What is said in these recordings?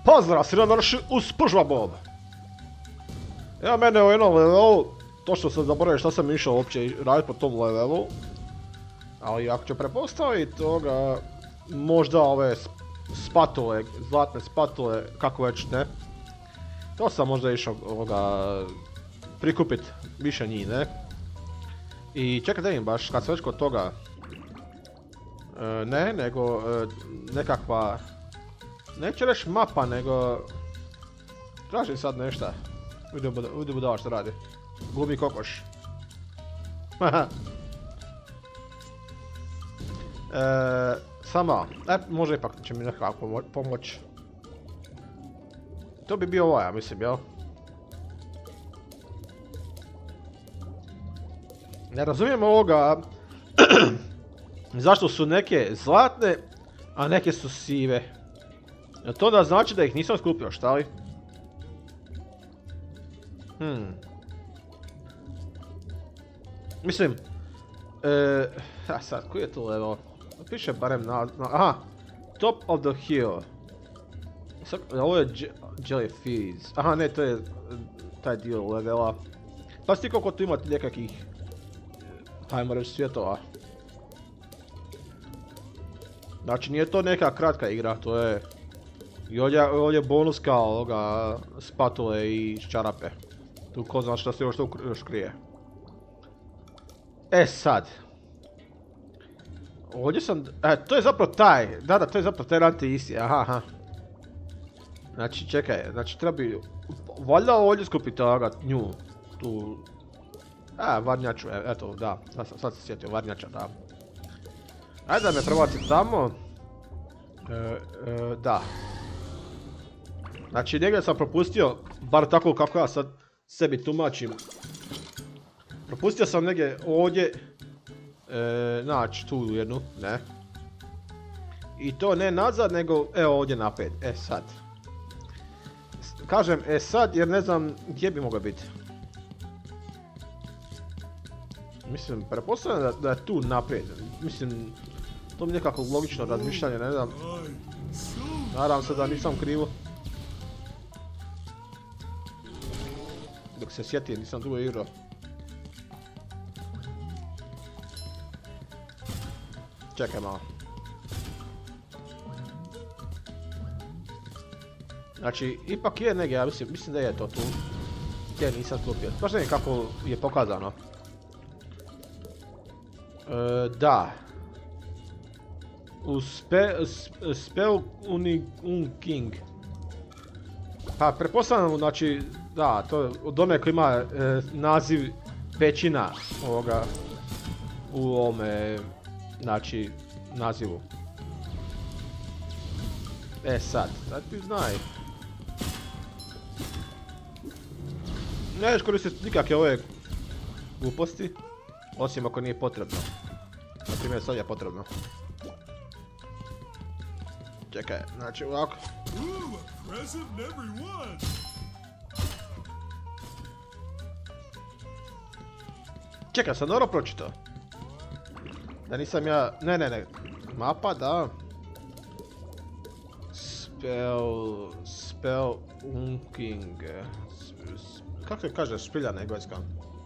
Pozdrav, si navrši uz Pužvabob. Evo mene u jednom levelu, to što sam zaboravio što sam išao uopće raditi po tom levelu. Ali ako ću prepostaviti toga, možda ove spatule, zlatne spatule, kako već ne. To sam možda išao prikupit više njih, ne? I čekaj da vidim baš, kad sam već kod toga. Ne, nego nekakva... Neću reći mapa, nego... Tražim sad nešto. Vidim budala što radi. Glumi kokoš. Samo, može ipak će mi nekako pomoć. To bi bio ovo, ja mislim, jel? Ne razumijem ovoga... Zašto su neke zlatne, a neke su sive. To da znači da ih nisam skupio, šta li? Mislim... sad, koji je to level? Piše barem na... Aha! Top of the hill. Ovo je Jellyfish. Aha, ne, to je taj dio levela. Pa sti koliko tu imate nekakvih... Ajmo reći svjetova. Znači nije to neka kratka igra, to je... I ovdje je bonus kao ovoga spatule i čarape. Tu ko zna što se još krije. E sad. Ovdje sam... to je zapravo taj. Da, to je zapravo taj ranti isti. Aha. Znači čekaj, znači treba bi... Valjda ovdje skupiti ovoga nju. Tu... varnjaču, eto, da. Sad se sjetio, varnjača, da. Ajde da me prebaci tamo. Da. Znači negdje sam propustio, bar tako kako ja sad sebi tumačim. Propustio sam negdje ovdje, znači tu jednu, ne. I to ne nazad, nego evo ovdje naprijed, sad. Kažem sad jer ne znam gdje bi mogao biti. Mislim, pretpostavljam da je tu naprijed, mislim, to mi je nekako logično razmišljanje, ne znam. Nadam se da nisam krivo. Dok se sjetim, nisam dugo igrao. Čekaj malo. Znači, ipak je negdje, ja mislim da je to tu. Gdje nisam skupio. Baš ne znam kako je pokazano. Da. U Spell King. Pa pretpostavljam, znači, da, to je od one koji ima naziv pećina ovoga u ovome, znači, nazivu. Sad ti znaj. Nećeš koristiti nikakve ove gluposti, osim ako nije potrebno. Naprimjer, sad je potrebno. Čekaj, znači ovako. Čekaj, sam dobro pročitao. Da nisam ja... Ne. Mapa, da. Spell Unking. Kako se kaže špilja na engleskom?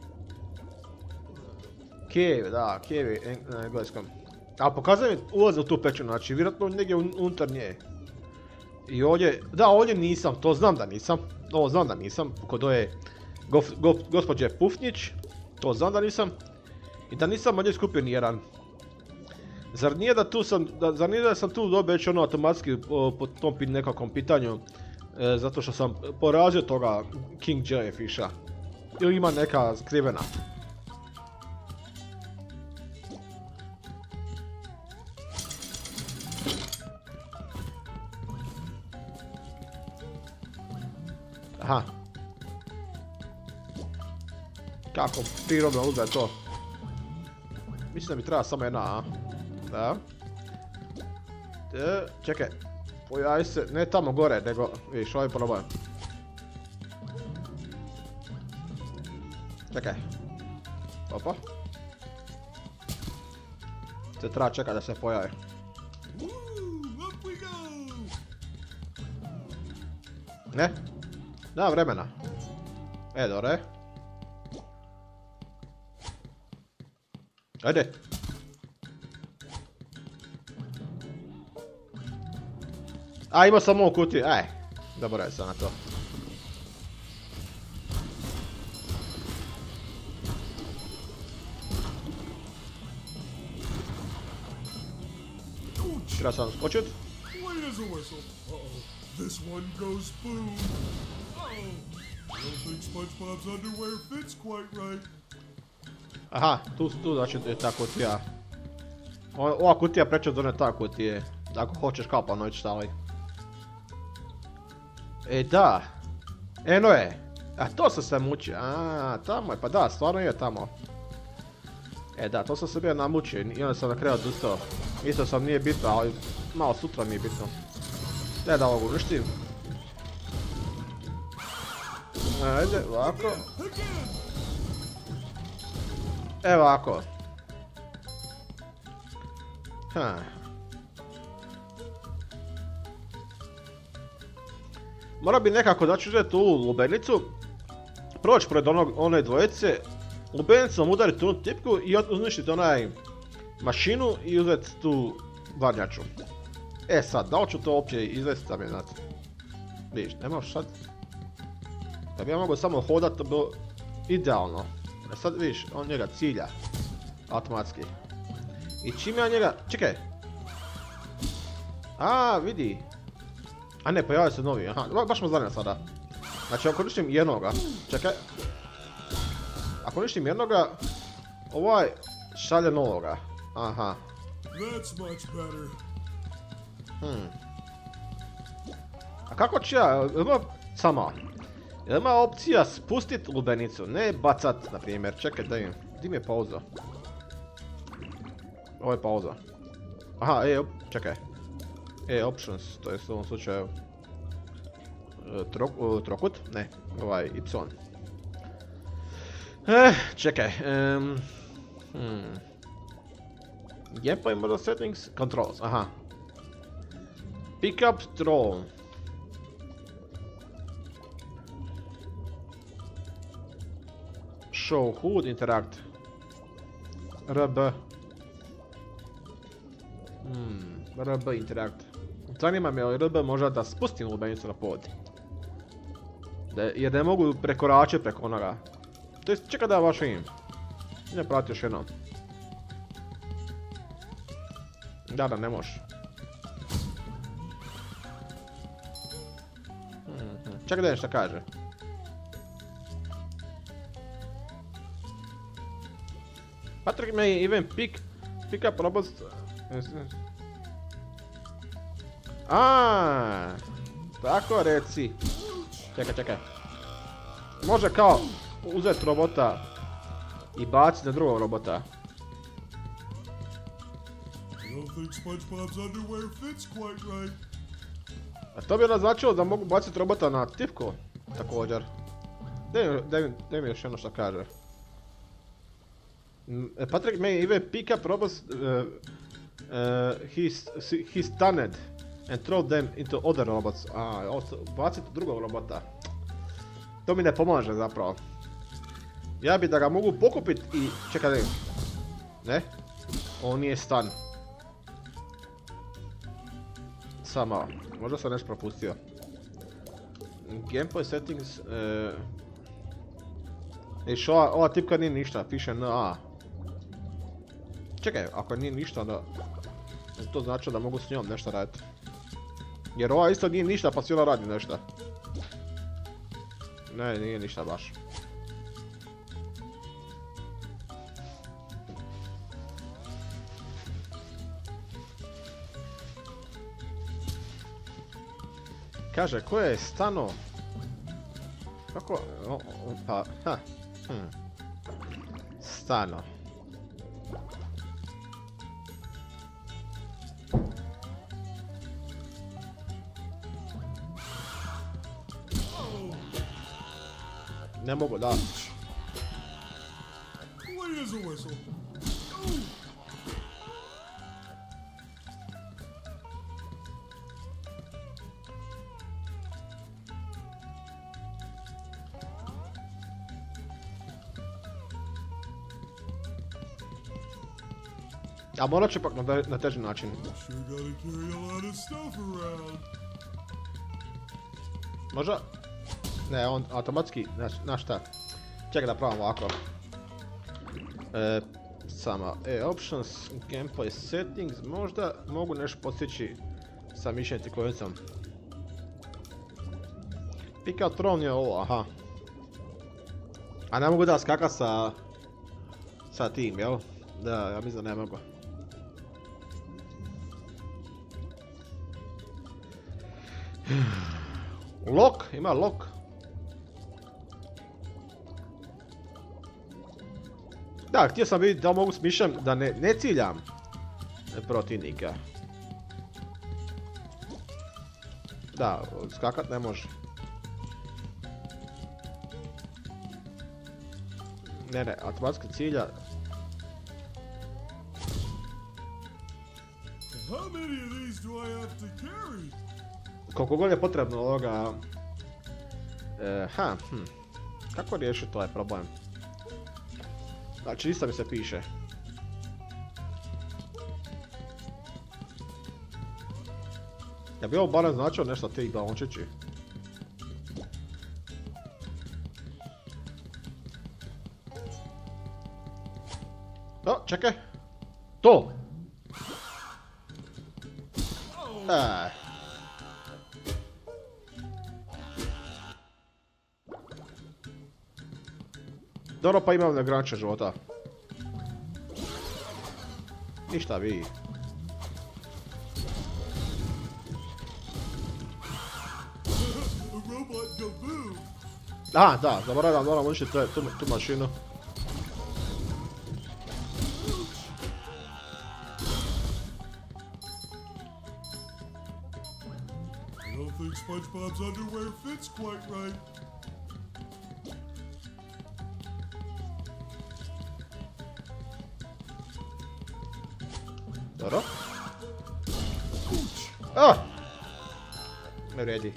Cave, da, cave na engleskom. Ali pokazuje mi ulaz u tu pećinu, znači vjerojatno negdje unutar nje. I ovdje, da ovdje nisam, to znam da nisam. Ovo znam da nisam, kod ove gospođe Pufnjić. To znam da nisam. I da nisam ovdje skupio nijedan. Zar nije da sam tu dobio već ono automatski po tom nekakvom pitanju. Zato što sam porazio toga King Jellyfisha. Ili ima neka skrivena. Aha. Kako prirodno uzme to. Mislim da mi treba samo jedna, a? Da. Čekaj. Pojavi se, ne tamo gore, nego, vidiš, ovaj probaj. Čekaj. Opa. Se treba čekati da se pojavi. Ne? Da, vremena. Dore. Ajde. A, ima samo u kutiji, zaboravio sam na to. Treba sam skočit. Wait as a whistle. This one goes boom. I don't think SpongeBob's underwear fits quite right. Aha, tu znači je ta kutija. Ova kutija preče od one ta kutije. Ako hoćeš kao Panović stavaj. Da. Eno je. A to sam se mučio. Tamo je, pa da, stvarno je tamo. Da, to sam se bio namučio i onda sam na kraju odustao. Isto sam nije bitno, ali malo sutra mi je bitno. Da ovo uništim. Ajde, ovako. Evo ovako. Mora bi nekako da ću uzeti ovu lubenicu, proći pred one dvojice, lubenicom udariti onu tipku i uništiti onaj mašinu i uzeti tu varnjaču. Sad, da li ću to uopće izvesti da mi je znati? Vidiš, ne možeš sad. Da bi ja mogao samo hodat, to bi bilo idealno. Sad vidiš, on njega cilja. Automatski. I čim ja njega... Čekaj! Vidi! A ne, pojavio se novi, baš me zanima sada. Znači, ako uništim jednoga... Čekaj. Ako uništim jednoga... Ovaj... šalje novoga. Aha. A kako ću ja... Sama. Ima opcija spustit lubenicu, ne bacat, na primjer. Čekaj, di mi je pauza? Ovo je pauza. Aha, čekaj. Options, to je u ovom slučaju... Trokut? Ne, ovaj, Y. Čekaj. Gameplay model settings, controls, aha. Pick up troll. Show HUD interact. RB. RB interact. Zanima me li RB možda da spustim lubenicu na pod. Jer ne mogu prekoračiti preko onoga. To jest, čekaj da vaš vidim. Ne prati još jednom. Da, ne možeš. Čekaj da nešto kaže. Patrick may even pick up robots. Tako reci. Čekaj. Može kao uzeti robota i baciti na drugog robota. A to bi onda značilo da mogu baciti robota na tipku, također. Daj mi još jedno što kaže. Patrick may even pick up robots he's stunned and throw them into other robots. Baciti drugog robota. To mi ne pomaže zapravo. Ja bi da ga mogu pokupit i... Čekaj da... Ne? On nije stun. Samo, možda sam nešto propustio. Gameplay settings... ova tipka nije ništa, piše NA. Čekaj, ako nije ništa onda... To znači da mogu s njom nešto raditi. Jer ova isto nije ništa pa si ona radi nešto. Ne, nije ništa baš. Kaže, ko je stano? Kako? Stano. Ne mogu, da. A morat će pak na teži način. Sure gotta carry a lot of stuff around. Možda? Ne, on automatski, znaš šta. Čekaj da pravim ovako. Sama options, gameplay settings, možda mogu nešto postići sa mišljenjem tikonicom. Pick out throne je ovo, aha. A ne mogu da skaka sa tim, jel? Da, ja mislim da ne mogu. Lock, ima lock. Da, htio sam vidjeti da mogu smišljam da ne ciljam protivnika. Da, skakat ne može. Ne, automatski cilja. How many of these do I have to carry? Koliko god je potrebno ovoga... Kako riješiti ovaj problem? Znači, isto mi se piše. Ja bi ovo barem značio nešto ti balončići. O, čekaj. To! Dobro, pa imam neograničen života. Ništa vi. A, da, zaboravljam, moram uništiti tu mašinu. I don't think SpongeBob's underwear fits quite right. Dobro. Ah! Ne vredi.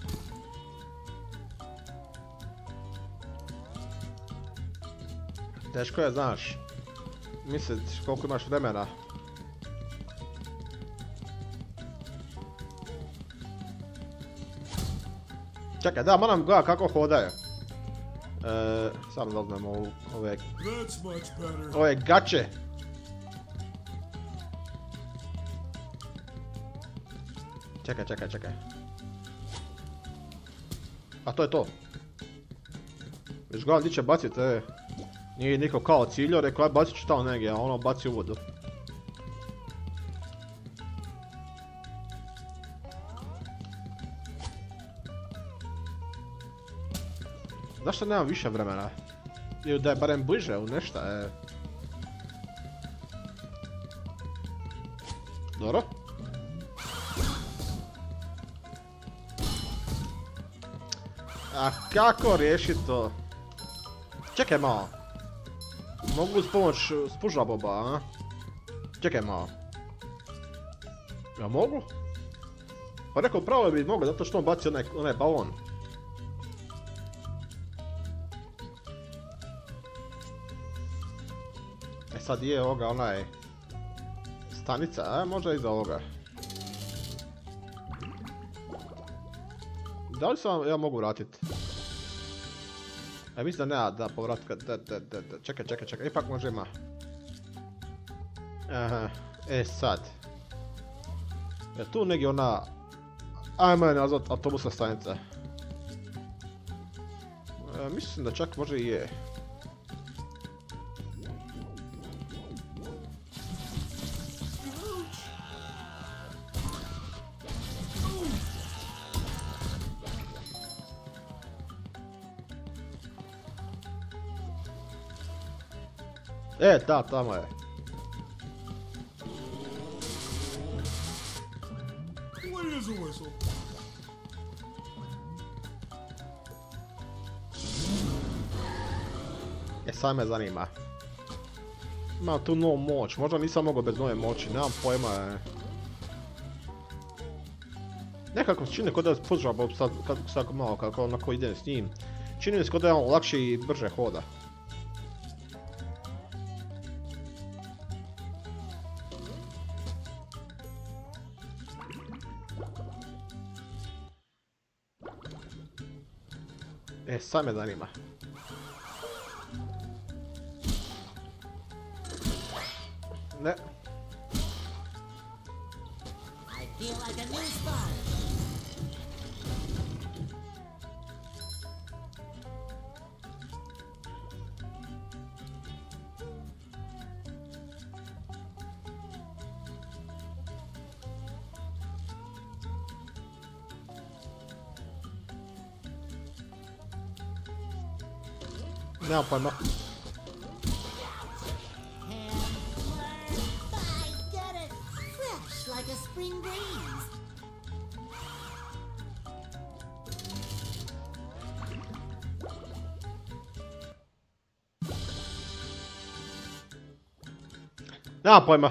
Teško je, znaš. Mislit koliko imaš vremena. Čekaj, da, moram gledati kako hodaje. Samo da uzmem ove gače. Čekaj. A to je to. Već gledam gdje će bacit, nije niko kao ciljao, rekao bacit ću tamo negdje, a ono baci u vodu. Zašto nemam više vremena? Ili da je barem bliže u nešta, Dobro. A kako riješit to? Čekaj malo. Mogu uz pomoć spuža boba, a? Čekaj malo. Ja mogu? Pa rekao pravo bi mogo, zato što on baci onaj balon. E sad je ovoga onaj... stanica, a možda iza ovoga. Da li se ja mogu vratit? Ja mislim da nema da povratka, čekaj, ipak može ima. Aha, sad. Je tu negdje ona... ajmo je nazvat autobusna stanica. Mislim da čak može i je. Da, tamo je. What is a whistle? Sad me zanima. Imam tu novu moć, možda nisam mogao bez nove moći, nemam pojma. Nekako čini kod da je spužao sad malo kako onako idem s njim. Čini mi se kod da je on lakše i brže hoda. E, sad me zanima. Ne. I feel like a new sponge. Nemam pojma. I get it. Fresh like a spring breeze. Nemam pojma.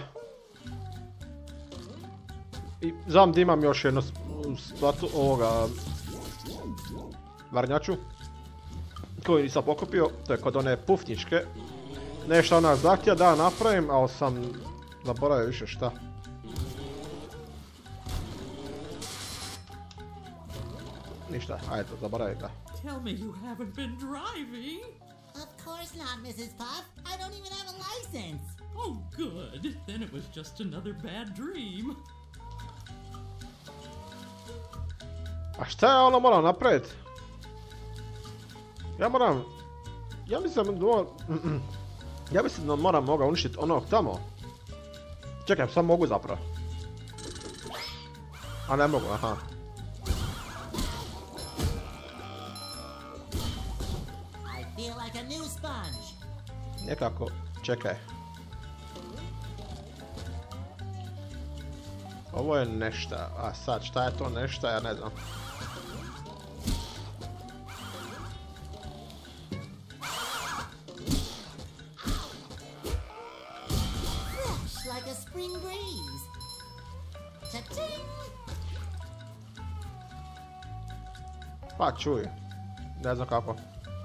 I znam da imam još jedno statu ovoga varnjaču koju nisam pokupio, to je kod one pufničke. Nešto ona zahtija da napravim, ali sam zaboravio više šta. Ništa, ajde, zaboravim ga. Tell me you haven't been driving. Of course not, Mrs. Puff. I don't even have a license. Oh, good. Then it was just another bad dream. A šta ja ono moram napraviti? Ja mislim da moram moga uništiti onog tamo. Čekaj, sad mogu zapravo. A ne mogu, aha. I feel like a new sponge. Nekako, čekaj. Ovo je nešta, a sad šta je to nešta, ja ne znam. Fresh like a spring breeze. Cha-ching! Pa čuj, ne znam kako.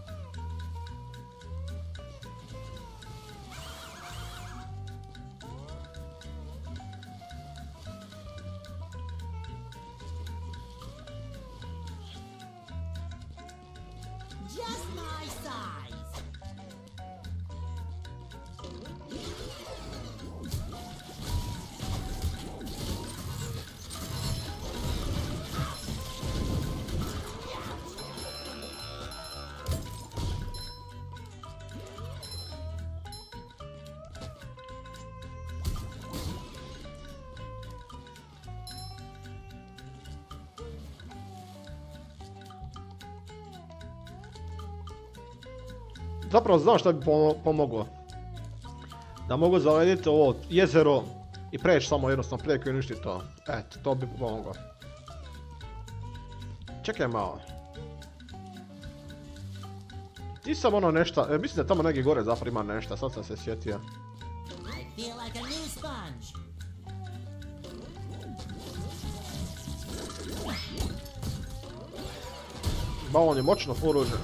Just my size. Zapravo znam šta bi pomoglo. Da mogu zalediti ovo jezero i preći samo jednostavno preko i uništiti to. Eto, to bi pomoglo. Čekaj malo. Ti sam ono nešta, mislim da tamo negdje gore zapravo ima nešta, sad sam se sjetio. I feel like a new sponge. Ba on je moćno oružje.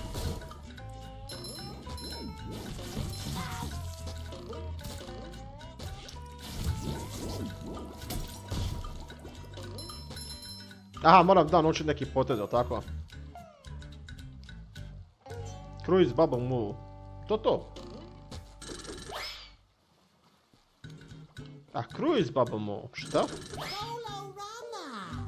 Aha, moram da naučiti neki potez, tako? Cruise Bubble Move. To. A Cruise Bubble Move, šta? Bolorama.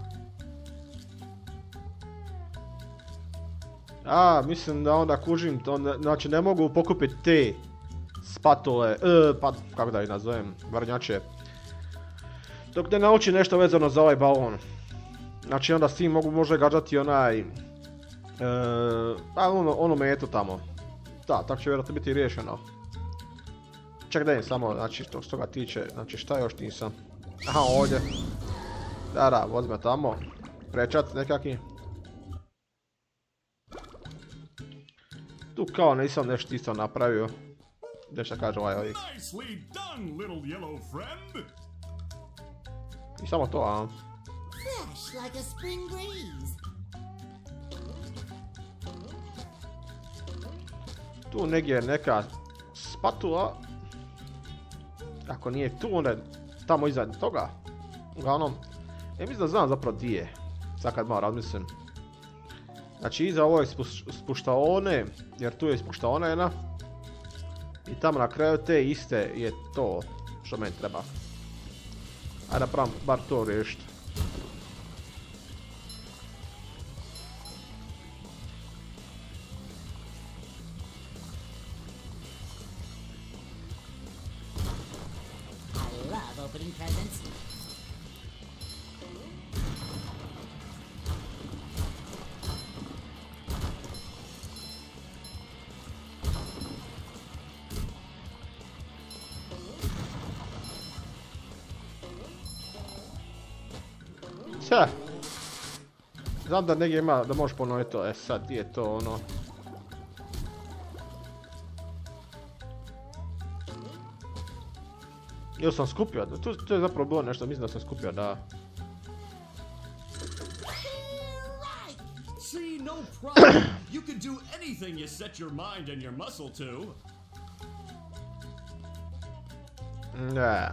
A, mislim da onda kužim to, znači ne mogu pokupiti te spatule, pa kako da ih nazovem, varnjače. Dok ne nauči nešto vezano za ovaj balon. Znači onda s tim mogu možda gađati onaj, ono metu tamo. Da, tako će vjerojatno biti riješeno. Ček da im samo, znači što se toga tiče, znači šta još nisam. Aha, ovdje. Da, vozime tamo. Prečat nekakvi. Tu kao nisam nešto isto napravio. Nešto kaže ovaj ovih. Nicely done, little yellow friend. I samo to, a? Fresh like a spring breeze. Tu negdje je neka spatula. Ako nije tu, onda je tamo iza toga. Uglavnom, ja mislim da znam zapravo di je. Sad kad malo razmislim. Znači iza ovo je spuštaone, jer tu je spuštaona jedna. I tamo na kraju te iste je to što meni treba. Ajde napravim bar to riješiti. I love opening presents. Sve. Znam da negdje ima da možeš ponoviti to, sad gdje je to ono. Ili sam skupio, to je zapravo bilo nešto, mislim da sam skupio, da. See, no problem. You can do anything you set your mind and your muscle to. Ne.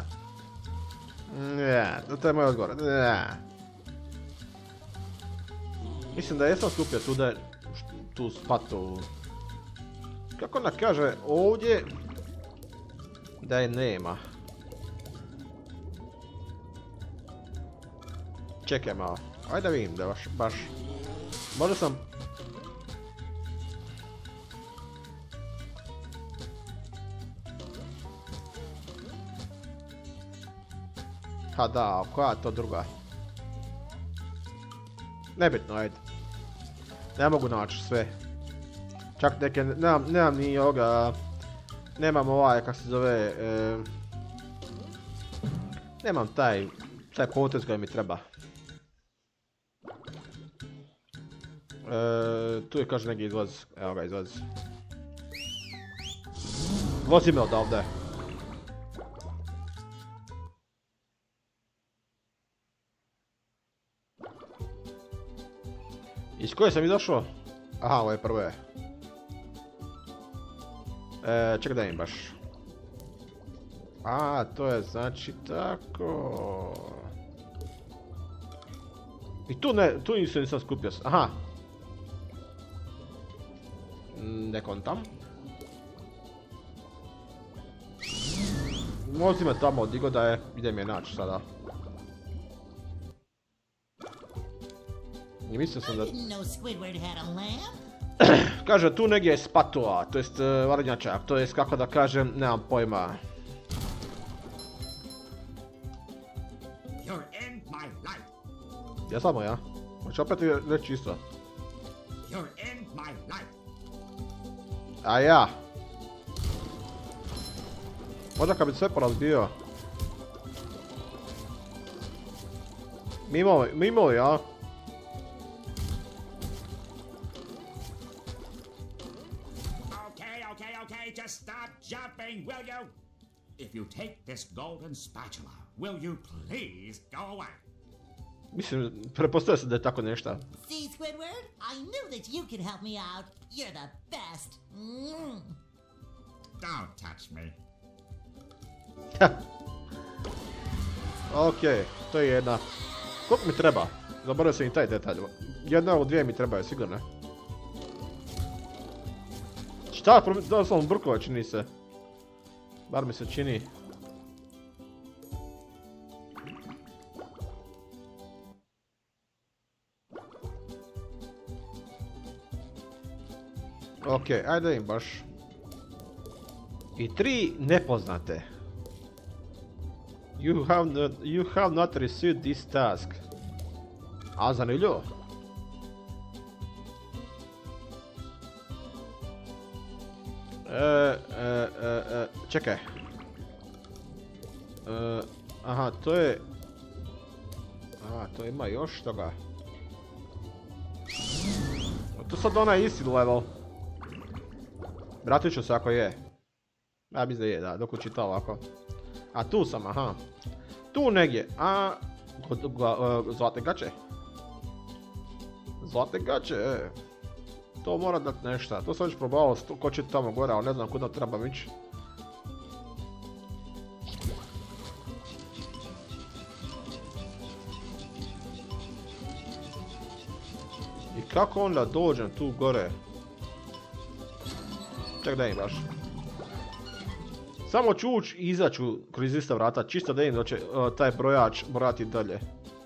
Ne, to je moj odgovor, ne. Mislim da jesam skupio tu spatu. Kako ona kaže ovdje da je nema. Čekaj malo, ajde da vidim da baš. Možda sam... Ha da, koja je to druga? Nebitno, ajde. Ne mogu naći sve. Čak neke, nemam ni ovoga... Nemam ovaj, kako se zove... Nemam taj potez koji mi treba. Tu je kaže neki izvoz, evo ga izvoz. Vozi me odavde. Iz koje sam izašao? Aha, ovo je prvo je. Čekaj da im baš. A, to je znači tako. I tu nisam skupio. Aha. Ne kontam. Vozi me tamo odigo da je, idem je naći sada. I mislio sam da... I didn't know Squidward had a lamp. Kaže tu negdje je spatula, to jest varnjačak, to jest kako da kažem, nemam pojma. You're in my life. Ja samo ja. Hoće opet reći isto. You're in my life. A ja. Možda kad bi sve porazbio. Mimo ja. Okay, just stop jumping, will you? If you take this golden spatula, will you please go away? Mislim, prepostavio se da je tako nešto. See, Squidward? I knew that you could help me out. You're the best. Don't touch me. Okej, to je jedna. Koliko mi treba? Zaboravio sam i taj detalj. Jedna od dvije mi trebaju, sigurno. Šta? Da sam brkova, čini se. Bar mi se čini. Okej, ajde im baš. I 3 nepoznate. You have not received this task. A zanimljivo. Čekaj. Aha, to je... Aha, to ima još toga. To sad onaj isti level. Vratit ću se ako je. Ja mislim da je, da, dok učita ovako. A tu sam, aha. Tu negdje, a... Zlatne gače. Zlatne gače, To mora dat nešto. To sam već probao skočiti tamo gore, ali ne znam kuda trebam ići. I kako onda dođem tu gore? Ček da im baš. Samo ću ući i izaću kroz ista vrata, čisto da im da će taj brojač brojati dalje.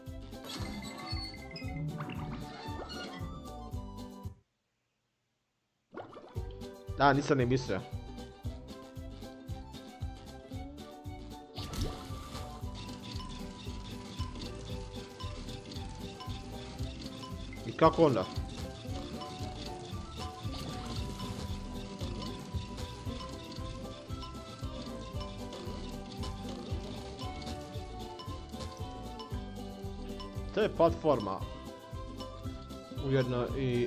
A, nisam ni mislio. I kako onda? To je platforma. Ujedno i...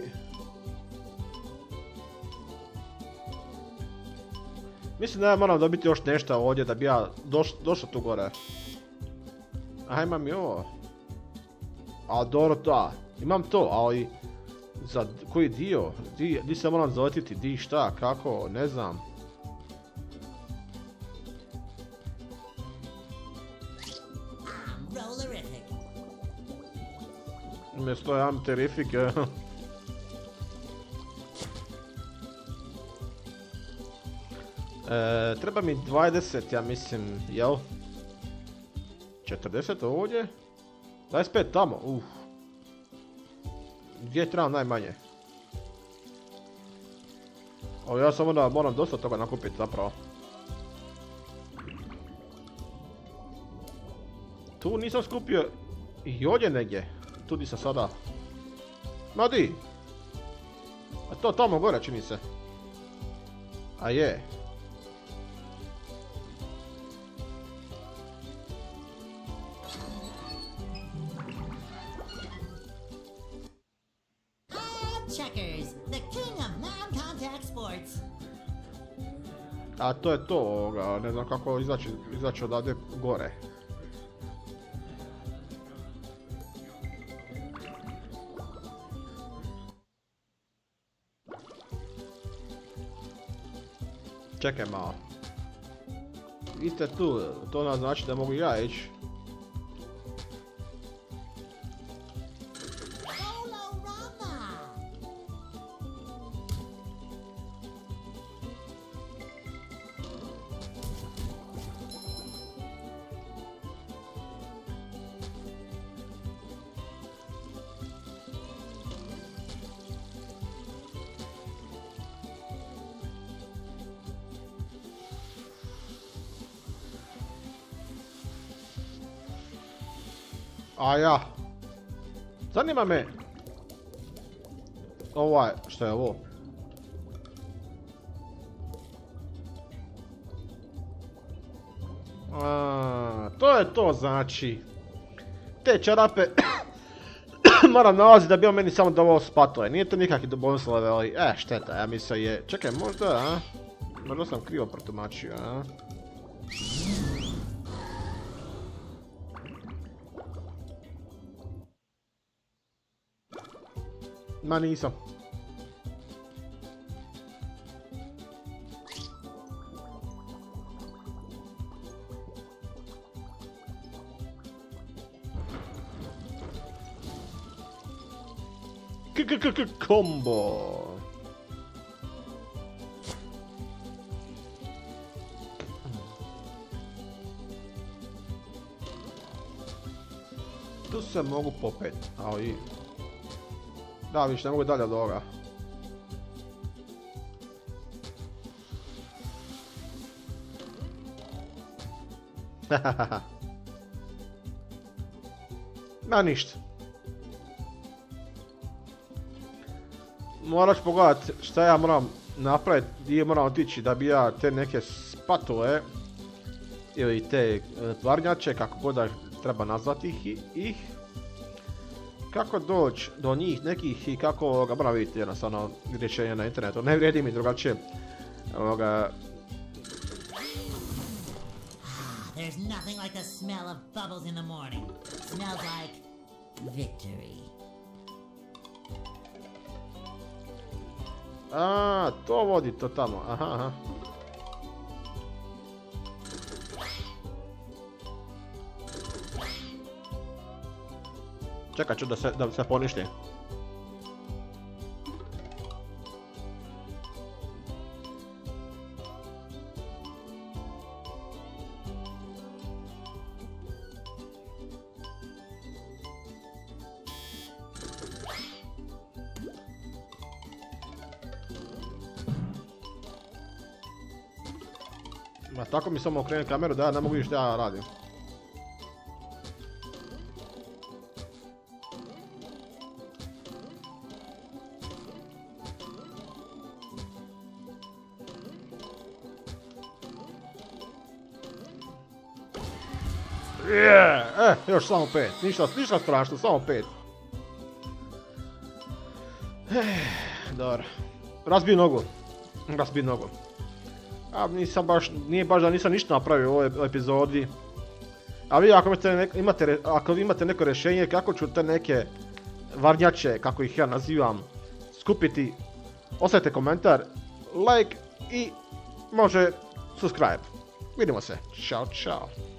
Mislim da ja moram dobiti još nešto ovdje da bi ja došao tu gore. Aha, imam i ovo. A dobro, da. Imam to, ali... Za koji dio? Di se moram zaletiti? Di šta? Kako? Ne znam. Umjesto je am terrific. Treba mi 20, ja mislim, jel? 40 ovdje? 25 tamo, Gdje trebam najmanje? Ovo ja samo da moram dosta toga nakupiti zapravo. Tu nisam skupio i ovdje negdje. Tu di sam sada. Ma di? A to tamo gore čini se. A je. Checkers, the king of non-contact sports. A to je to ovoga, ne znam kako izaći odavde gore. Čekaj malo. Vi ste tu, to nam znači da mogu ja ići. A ja. Zanima me. Što je ovo? To je to znači. Te čarape moram nalaziti da bi on meni samo dovao spatove. Nije to nikakvi bonus leveli. Šteta, ja mislim je. Čekaj, možda, možda sam krivo protumačio, Ma nisam. Combo. Tu se mogu popet, ali... Da, viš, ne mogu dalje od ovoga. Ma ništa. Morat ću pogledat šta ja moram napraviti, gdje moram otići da bi ja te neke spatule ili te tvarnjače, kako god da treba nazvati ih. Kako doći do njih nekih i kako ga moram vidjeti jednostavno rješenje na internetu. Ne vrijedi mi drugačije. There's nothing like the smell of bubbles in the morning. Smells like victory. To vodi to tamo. Aha. Čekat ću da se poništi. Ma tako mi samo okrene kameru da ja ne mogu vidjeti što ja radim. Još samo 5, ništa strašno, samo 5. Dobro. Razbij nogu. A nije baš da nisam ništa napravio u ovoj epizodi. A vi ako imate neko rješenje kako ću te neke varnjače, kako ih ja nazivam, skupiti, ostavite komentar, like i može subscribe. Vidimo se. Ćao, čao.